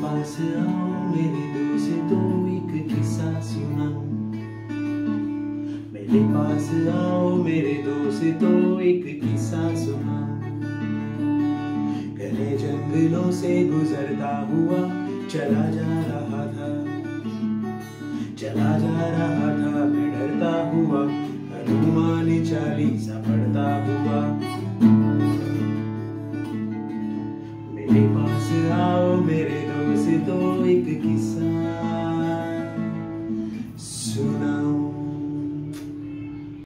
पास आओ मेरे दोस्तों एक किस्सा सुनाऊं। मेरे पास आओ मेरे दोस्तों एक किस्सा सुनाऊं। घने जंगलों से गुजरता हुआ चला जा रहा था मैं डरता हुआ हनुमान चालीसा पढ़ता हुआ। मेरे पास आओ मेरे दोस्तों एक किस्सा